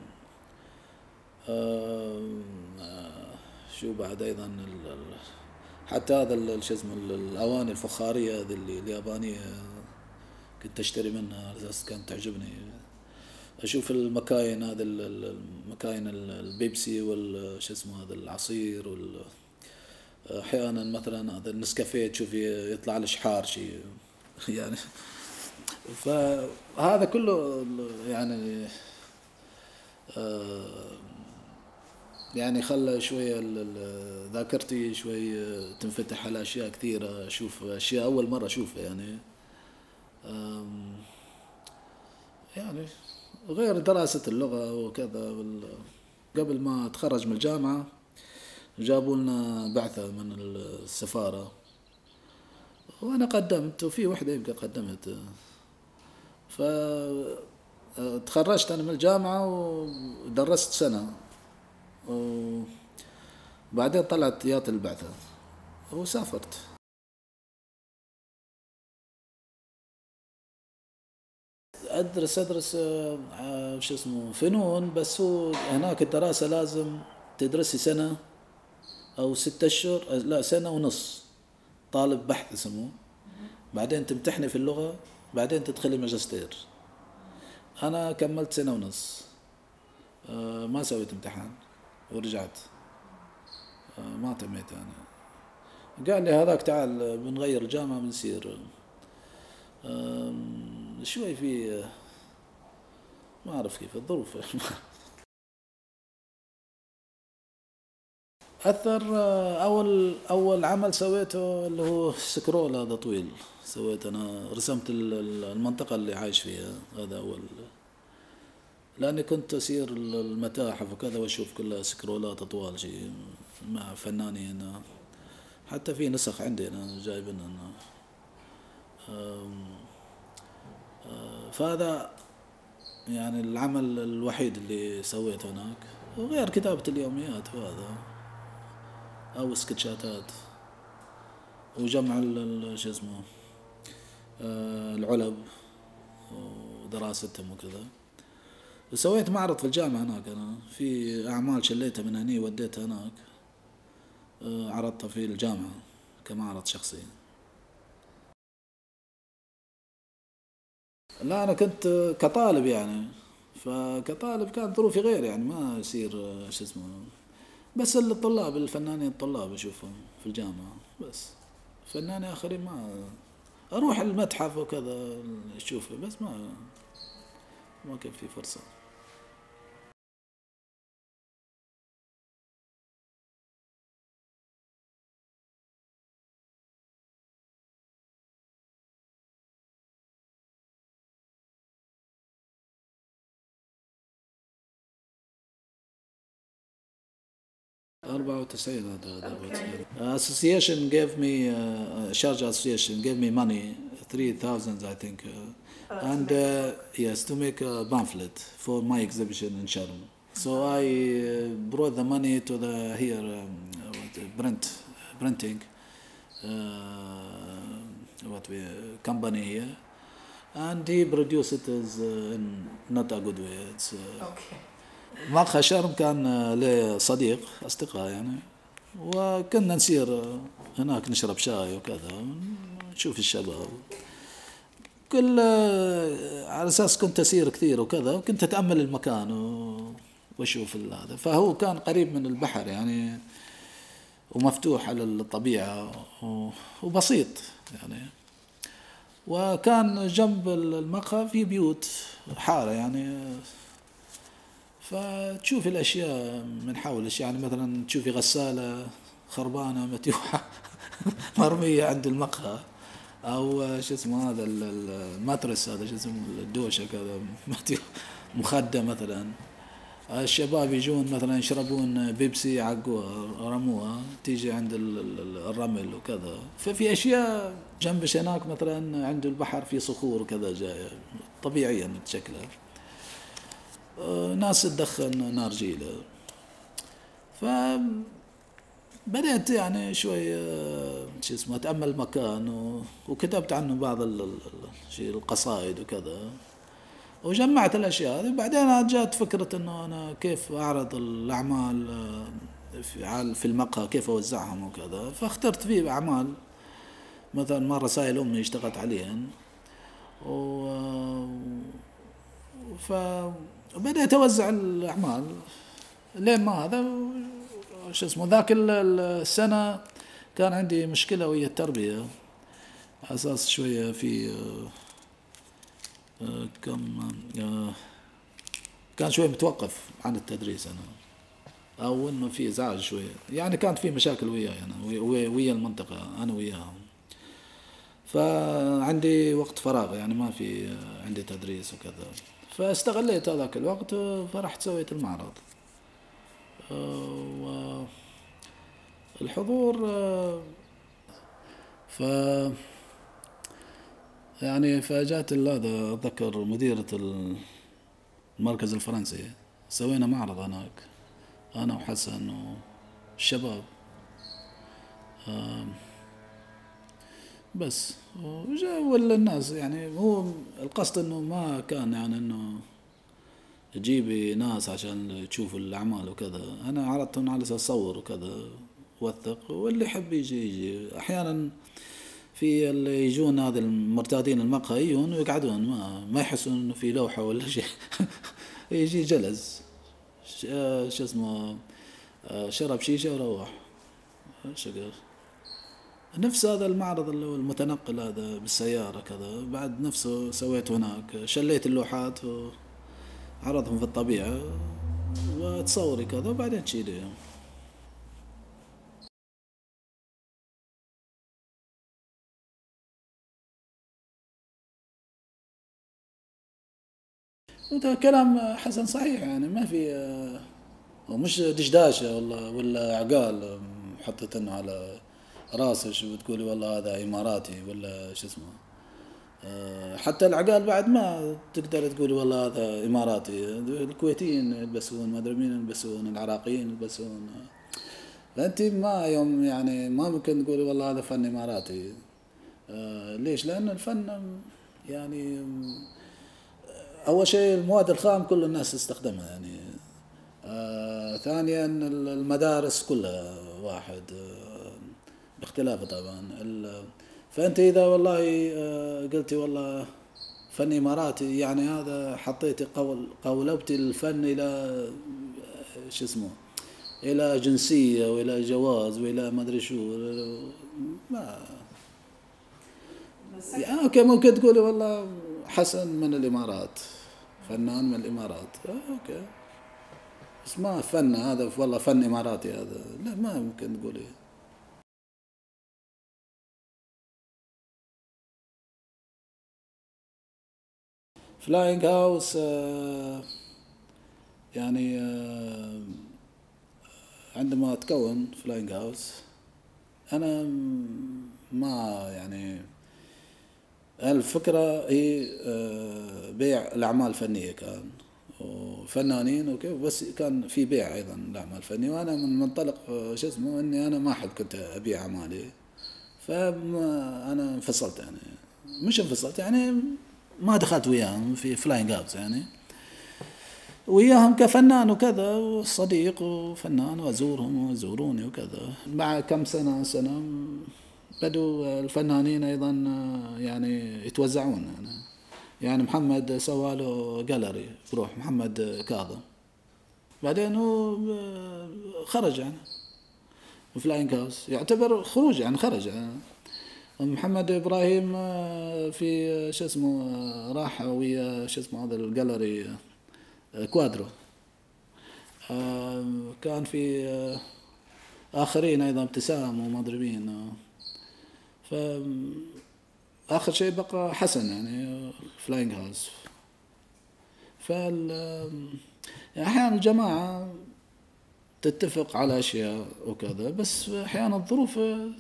شو بعد أيضا حتى هذا شو اسمه الأواني الفخارية هذه اللي اليابانية، كنت أشتري منها على أساس كانت تعجبني. أشوف المكاين، هذا المكاين البيبسي شو اسمه هذا العصير أحيانا مثلا هذا النسكافيه تشوف يطلع له شحار شيء. يعني فهذا كله يعني يعني خلى شوية ذاكرتي شوي تنفتح على أشياء كثيرة، أشوف أشياء أول مرة أشوفها يعني. يعني غير دراسة اللغة وكذا. قبل ما أتخرج من الجامعة جابوا لنا بعثة من السفارة، وأنا قدمت، وفي وحدة يبقى قدمت. فتخرجت أنا من الجامعة ودرست سنة، وبعدين طلعت يات البعثة وسافرت. أدرس شو اسمه فنون، بس هو هناك الدراسة لازم تدرسي سنة أو 6 أشهر، لا سنة ونص، طالب بحث يسموه. بعدين تمتحني في اللغة، بعدين تدخلي ماجستير. أنا كملت سنة ونص، ما سويت امتحان ورجعت، ما تميت أنا. قال لي هذاك تعال بنغير الجامعة بنصير شوي في ما أعرف كيف الظروف. أثر. أول عمل سويته اللي هو سكرول، هذا طويل سويت أنا، رسمت المنطقة اللي عايش فيها، هذا أول. لأني كنت أسير المتاحف وكذا وأشوف كلها سكرولات أطوال شيء مع فنانين. حتى في نسخ عندي أنا جايبنا أنا. فهذا يعني العمل الوحيد اللي سويته هناك، وغير كتابة اليوميات وهذا، أو سكتشاتات، وجمع شو اسمه العلب ودراستهم وكذا. وسويت معرض في الجامعة هناك أنا، في أعمال شليتها من هني وديتها هناك، عرضتها في الجامعة كمعرض شخصي. لا أنا كنت كطالب يعني، فكطالب كانت ظروفي غير يعني، ما يصير شو اسمه. بس الطلاب الفنانين الطلاب أشوفهم في الجامعة بس. فنانين آخرين ما أروح المتحف وكذا أشوفه، بس ما كان في فرصة. 94 هذا. Okay. Association gave me Sharjah Association gave me money 3,000 I think and yes, to make a pamphlet for my exhibition in Sharm. So I brought the money to the here printing what we company here, and he produced it as in not a good way. It's Okay. مقهى شرم كان له صديق أصدقاء يعني، وكنا نسير هناك نشرب شاي وكذا نشوف الشباب كل على أساس كنت أسير كثير وكذا، وكنت أتأمل المكان وأشوف هذا. فهو كان قريب من البحر يعني، ومفتوح على الطبيعة وبسيط يعني، وكان جنب المقهى في بيوت حارة يعني، فتشوفي الأشياء من حولك يعني، مثلا تشوفي غسالة خربانة متيوحة مرمية عند المقهى، أو شو اسمه هذا الماترس هذا شو اسمه الدوشة كذا مخدة مثلا. الشباب يجون مثلا يشربون بيبسي عقوها رموها تيجي عند الرمل وكذا. ففي أشياء جنبش هناك مثلا عند البحر في صخور وكذا جاية طبيعيا متشكلة، ناس تدخن نارجيلة. فبدأت يعني شوي شو اسمه أتأمل المكان وكتبت عنه بعض القصائد وكذا، وجمعت الأشياء هذه. بعدين جاءت فكرة إنه أنا كيف أعرض الأعمال في المقهى، كيف أوزعهم وكذا. فاخترت فيه أعمال مثلا ما رسائل أمي اشتغلت عليهن، فبدأت أوزع الأعمال لين ما هذا شو اسمه. ذاك السنة كان عندي مشكلة ويا التربية، على أساس شوية في كان شوية متوقف عن التدريس أنا، أو إنه في إزعاج شوية يعني، كانت في مشاكل وياي أنا ويا المنطقة أنا وياهم. فعندي وقت فراغ يعني ما في عندي تدريس وكذا، فاستغليت هذاك الوقت فرحت سويت المعرض. والحضور يعني فاجأت هذا، أتذكر مديرة المركز الفرنسي سوينا معرض هناك أنا وحسن والشباب بس، ولا الناس يعني. هو القصد إنه ما كان يعني إنه تجيبي ناس عشان تشوفوا الأعمال وكذا، أنا عرضتهم على أساس أصور وكذا وثق، واللي يحب يجي. أحيانا في اللي يجون هذا المرتادين المقهى يجون ويقعدون ما يحسون إنه في لوحة ولا شيء يجي جلس شو اسمه شرب شيشة وروح شقر. نفس هذا المعرض اللي هو المتنقل هذا بالسيارة كذا، بعد نفسه سويت هناك، شليت اللوحات وعرضهم في الطبيعة وتصوري كذا وبعدين تشيليهم. وده كلام حسن صحيح يعني، ما في ومش دشداشة ولا عقال حطيت على راسش وتقولي والله هذا إماراتي ولا شو اسمه. حتى العقال بعد ما تقدر تقولي والله هذا إماراتي. الكويتيين يلبسون، ما أدري مين يلبسون، العراقيين يلبسون. فأنت ما يوم يعني ما ممكن تقولي والله هذا فن إماراتي. ليش؟ لأن الفن يعني أول شيء المواد الخام كل الناس تستخدمها يعني. ثانيا المدارس كلها واحد باختلافه طبعا. فأنت إذا والله قلتي والله فن إماراتي يعني هذا حطيتي قولبتي الفن إلى شو اسمه إلى جنسية وإلى جواز وإلى ما أدري شو. ما يعني أوكي ممكن تقولي والله حسن من الإمارات، فنان من الإمارات أوكي، بس ما فن هذا والله فن إماراتي هذا، لا ما ممكن تقولي. فلاينج هاوس يعني عندما تكون فلاينج هاوس أنا ما يعني الفكرة هي بيع الأعمال الفنية كان وفنانين وكيف، بس كان في بيع أيضا الأعمال الفنية، وأنا من منطلق شو اسمه إني أنا ما أحب كنت أبيع أعمالي، فأنا انفصلت يعني، مش انفصلت يعني ما دخلت وياهم في فلاينج هاوس يعني، وياهم كفنان وكذا وصديق وفنان وأزورهم ويزوروني وكذا. مع كم سنة بدوا الفنانين أيضا يعني يتوزعون يعني محمد سواله جاليري بروح محمد كاظم، بعدين هو خرج يعني فلاينج هاوس يعتبر خروج يعني خرج يعني. محمد إبراهيم في شو اسمه راح ويا شو اسمه هذا الجاليري كوادرو. كان في آخرين أيضا ابتسام وما أدري مين. فآخر شيء بقى حسن يعني فلاينج هاوس. يعني أحيانا الجماعة تتفق على أشياء وكذا، بس أحيانا الظروف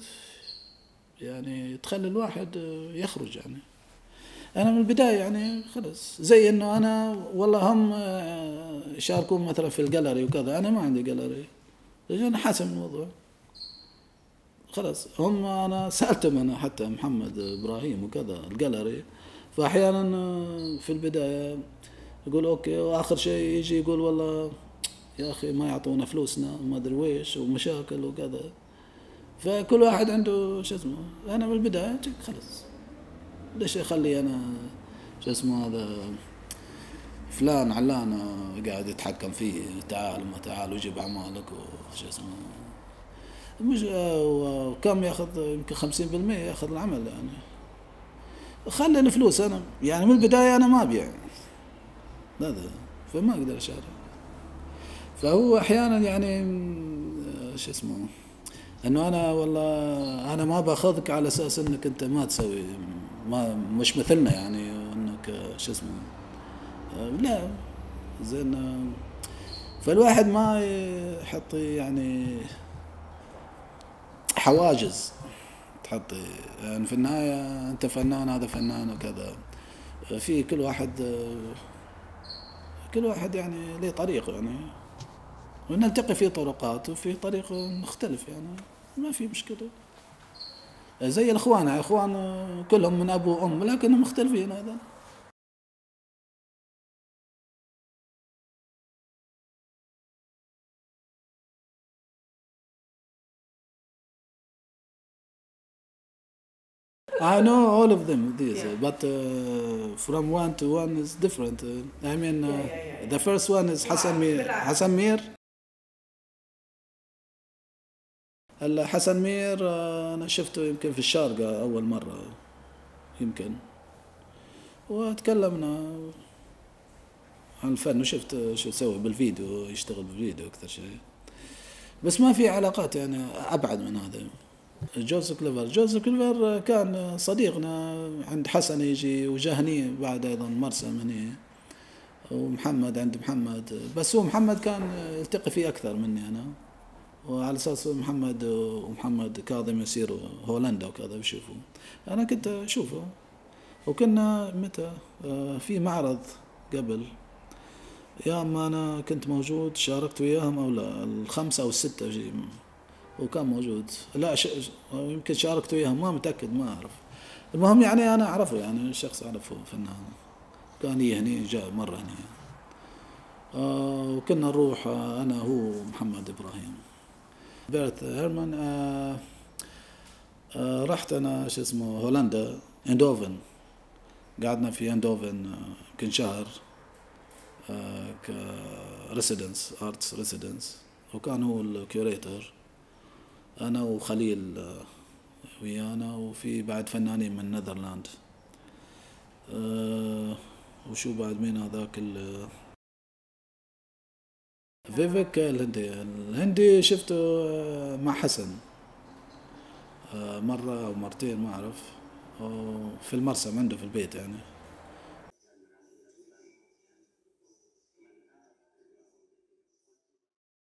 يعني تخلي الواحد يخرج يعني. أنا من البداية يعني خلص زي إنه أنا والله هم يشاركون مثلا في الجاليري وكذا، أنا ما عندي جاليري، أنا حاسم الموضوع خلاص. هم أنا سألتهم أنا حتى محمد إبراهيم وكذا الجاليري، فأحيانا في البداية يقول أوكي، وآخر شيء يجي يقول والله يا أخي ما يعطونا فلوسنا وما أدري ويش ومشاكل وكذا. فكل واحد عنده شو اسمه. أنا من البداية خلاص ليش أخلي أنا شو اسمه هذا فلان علان قاعد يتحكم فيه، تعال ما تعال وجيب أعمالك وشو اسمه مش وكم ياخذ يمكن 50% ياخذ العمل يعني. خلي الفلوس أنا يعني من البداية أنا ما أبيع هذا، فما أقدر أشارك. فهو أحيانا يعني شو اسمه إنه أنا والله أنا ما باخذك على أساس إنك أنت ما تسوي ما مش مثلنا يعني، إنك شو اسمه لا زين. فالواحد ما يحط يعني حواجز تحطي يعني، في النهاية أنت فنان هذا فنان وكذا، في كل واحد يعني له طريق يعني، ونلتقي في طرقات وفي طريق مختلف يعني ما في مشكلة. زي الأخوان يعني أخوان كلهم من أبو وأم لكنهم مختلفين أيضا. I know all of them, these, but from one to one is different. I mean, the first one is Hassan Mir. Hassan Mir. حسن مير أنا شفته يمكن في الشارقة أول مرة يمكن، وتكلمنا عن الفن وشفت شو يسوي بالفيديو، يشتغل بالفيديو أكثر شيء، بس ما في علاقات يعني أبعد من هذا. جوزيف كليفر كان صديقنا عند حسن، يجي وجاهني بعد أيضا مرسم هني، ومحمد عند محمد، بس هو محمد كان يلتقي فيه أكثر مني أنا، وعلى أساس محمد كاظم يسيروا هولندا وكذا بيشوفوا، أنا كنت أشوفه. وكنا متى في معرض قبل يا ما أنا كنت موجود، شاركت وياهم أو لا 5 أو 6 شيء، وكان موجود لا يمكن شاركت وياهم ما متأكد ما أعرف. المهم يعني أنا أعرفه يعني شخص أعرفه فنان، كان يهني جاء مرة هني. وكنا نروح أنا هو محمد إبراهيم بيرث هيرمان. رحت أنا شو اسمه هولندا اندوفن، قعدنا في اندوفن يمكن شهر كريسيدنس ارتس ريسيدنس، وكان هو الكيوريتور أنا وخليل ويانا، وفي بعد فنانين من نذرلاند. وشو بعد مين هذاك فيفيك الهندي شفته مع حسن مرة أو مرتين ما أعرف، في المرسم عنده في البيت يعني.